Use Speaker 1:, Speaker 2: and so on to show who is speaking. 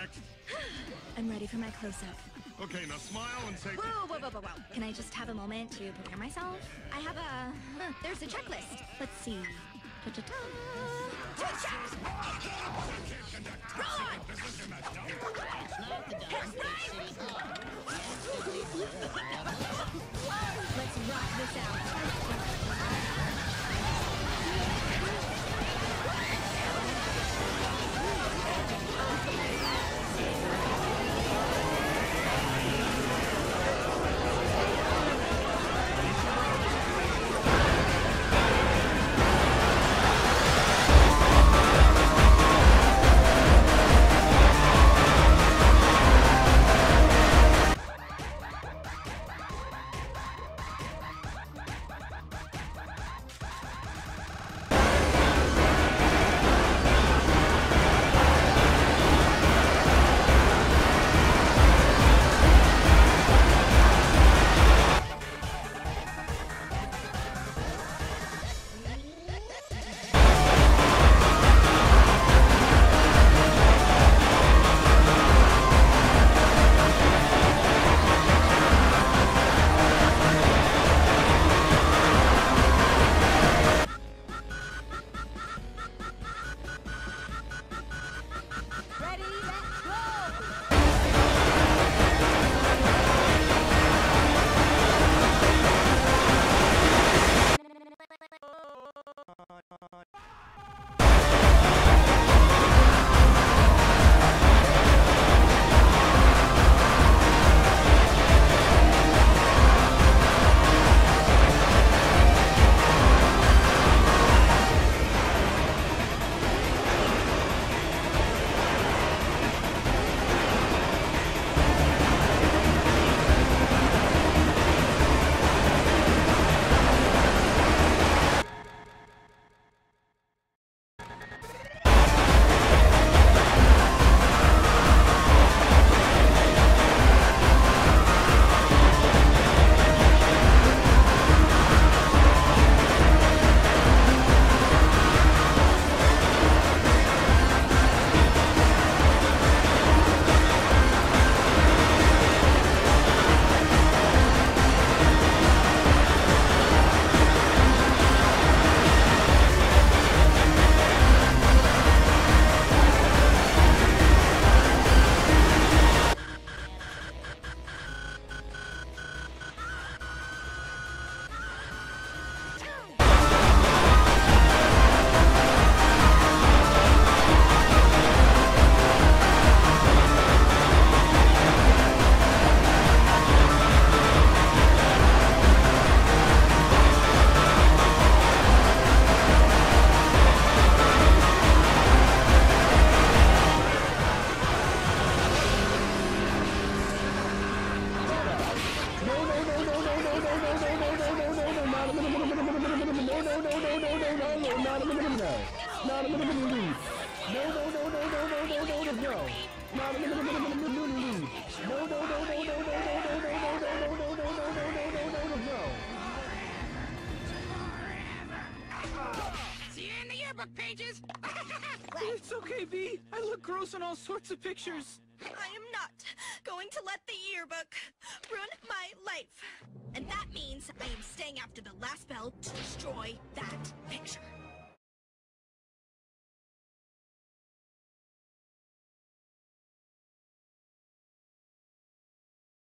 Speaker 1: Next.
Speaker 2: I'm ready for my close-up.
Speaker 1: Okay, now smile and say...
Speaker 2: Whoa. Can I just have a moment to prepare myself? I have a... there's a checklist. Let's see. Ta-ta-ta. Run! Let's rock this out.
Speaker 3: Pages? It's okay, V. I look gross in all sorts of pictures.
Speaker 2: I am not going to let the yearbook ruin my life. And that means I am staying after the last bell to destroy that picture.